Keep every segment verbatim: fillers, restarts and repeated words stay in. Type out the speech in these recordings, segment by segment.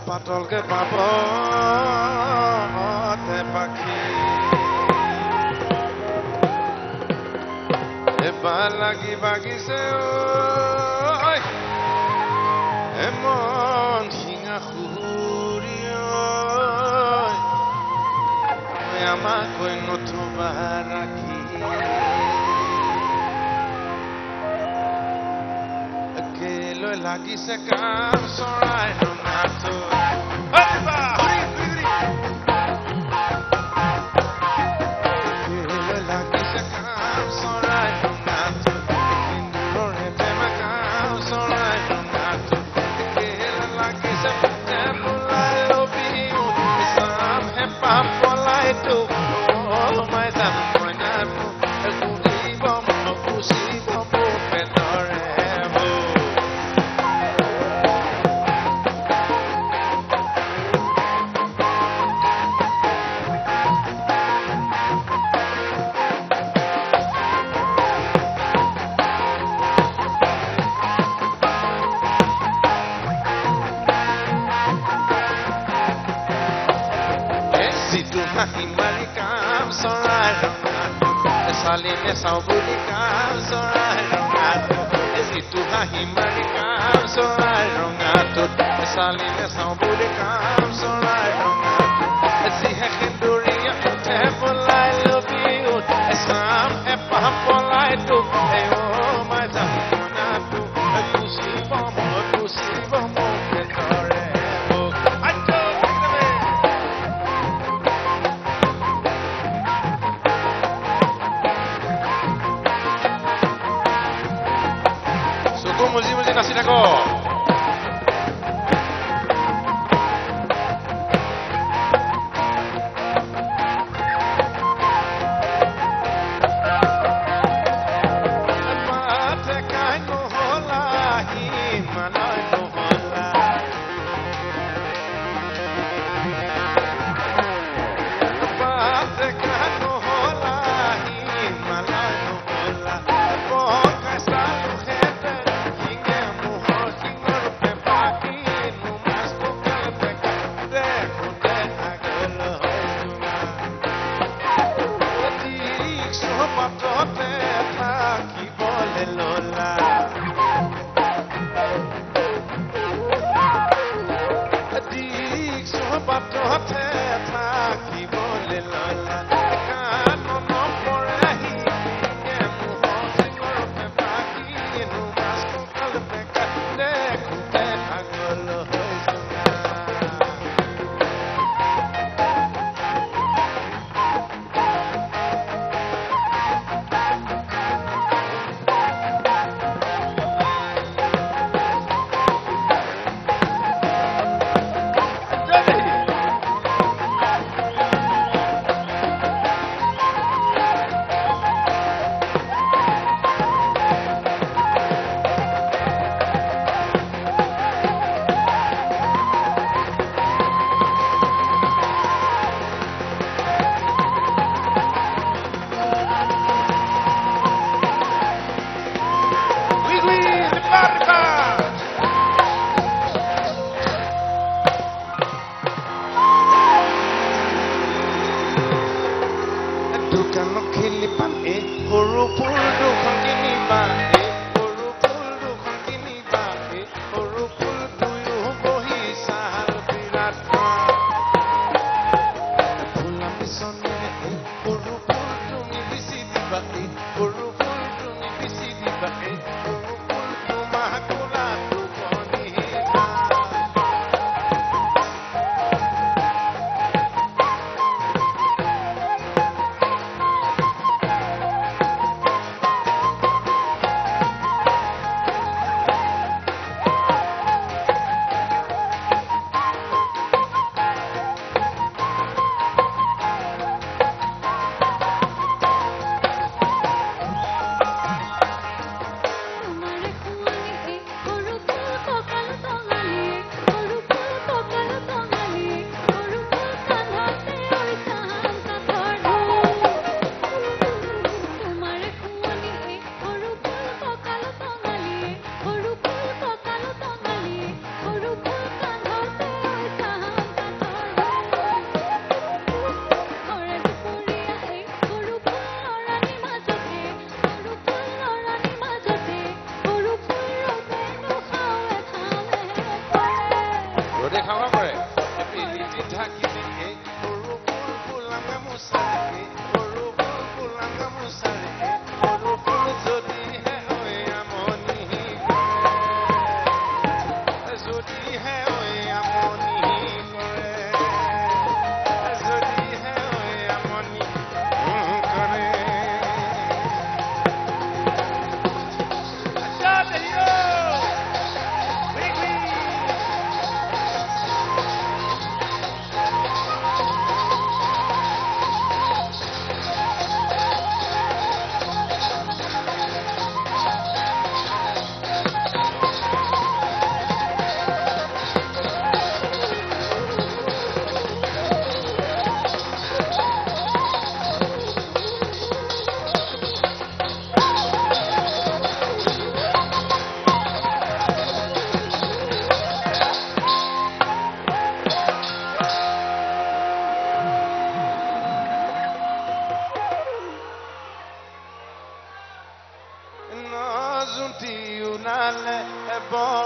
পাতলকে পাব তে পাখি এবাৰ লাগি বাগিছে এমন শিঙা সুৰি আমাক কৈ নথবা ৰাখি একেলৈ লাগিছে কাম চৰাই ৰঙাটো একেলৈ লাগিছে কাম চৰাই ৰঙাটো সিন্দুৰৰে প্ৰেম কাম চৰাই ৰঙাটো একেলৈ লাগিছে পেটে পলাই লবিও চাম হেঁপাহ পলাইতো মই যাম মইনাটো ঘূৰিব নপুচিব পেটৰে Himali kam sorai rongato saline saubuli kam sorai rongato esitu ha himali kam sorai rongato saline saubuli kam sorai rongato esi ha khinduriya te polai love you esam e pa polai tu e o mai tam monato kusi bomo kusi bomo ke tore Muzi muzi nasi nako. Mate kai no hola hi manai no hola. Mate kai no hola hi manai no hola. Boca sta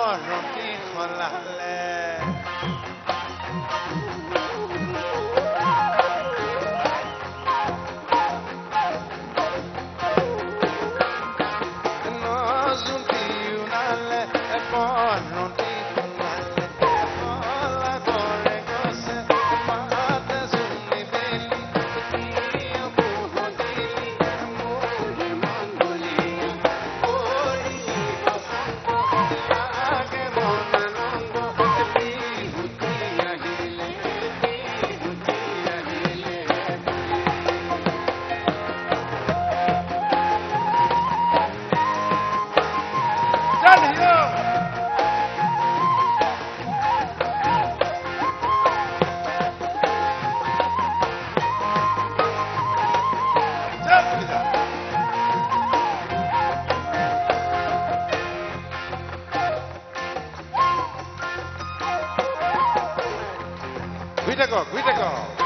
버런이 콜랄레 너준비우날레 버런이 Guita go, guita go.